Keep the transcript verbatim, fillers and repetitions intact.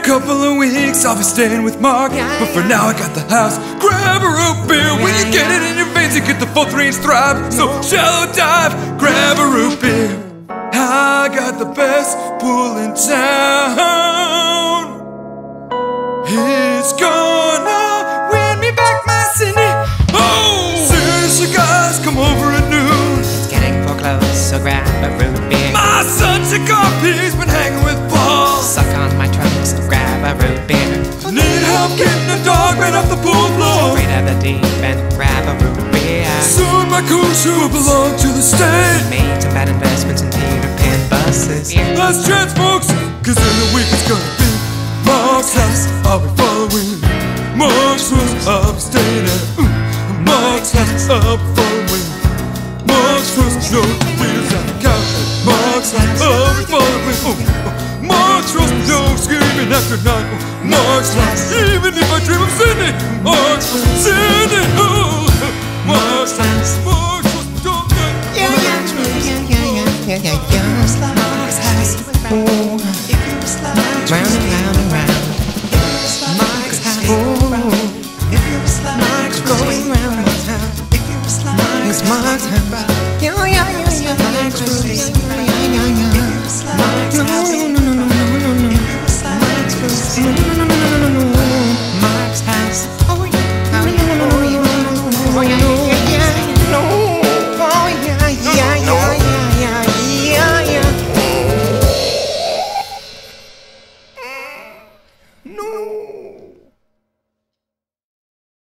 couple of weeks I'll be staying with Mark, but for now I got the house. Grab a root beer. When you get it in your veins, you get the full three inch thrive. So shallow dive, grab a root beer. I got the best pool in town. It's gonna win me back my city. Oh! Seriously guys, come over at noon. It's getting foreclosed, so grab a root beer. My son Chicapi's been hanging with Paul. Suck on my trunk, so grab a root beer. Need help getting a dog right off the pool floor. Straight out the deep end, grab a root beer. Soon my cool shoe will belong to the state. Made some bad investments in Peter Pan buses. Last chance folks, cause in a week it's gonna be Mark's house. I'll be following Mark's rules. I'll be staying at mm, Mark's house. I'll be following Mark's rules. No wheels on the couch at Mark's house. I'll be following oh, oh, Mark's rules. No screaming after night. Oh, Mark's house. Even if I dream of Sydney, Mark's house. Sydney. Oh, Mark's house. Mark's house. Don't get Yeah, yeah, yeah, yeah, yeah, yeah, yeah, yeah. Mark's house. Oh, round and round and round. Mark's house. Oh, Mark's going round my town. It's Mark's house. Yeah, yeah, yeah, yeah. Mark's house. Yeah, yeah, yeah. No, no, no, no, no, no, no, no. Mark's house. No, no, no, no, no, no, no. Mark's house. Oh yeah, oh yeah, oh yeah, oh yeah, yeah, yeah. No, oh yeah, yeah, yeah, yeah, yeah, yeah, yeah. No.